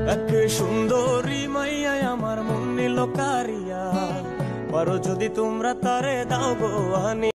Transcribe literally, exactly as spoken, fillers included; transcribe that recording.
এক সুন্দরী মাইয়ায় আমার মন নিল কারিয়া, পারো যদি তোমরা তারে দাও গো আনি।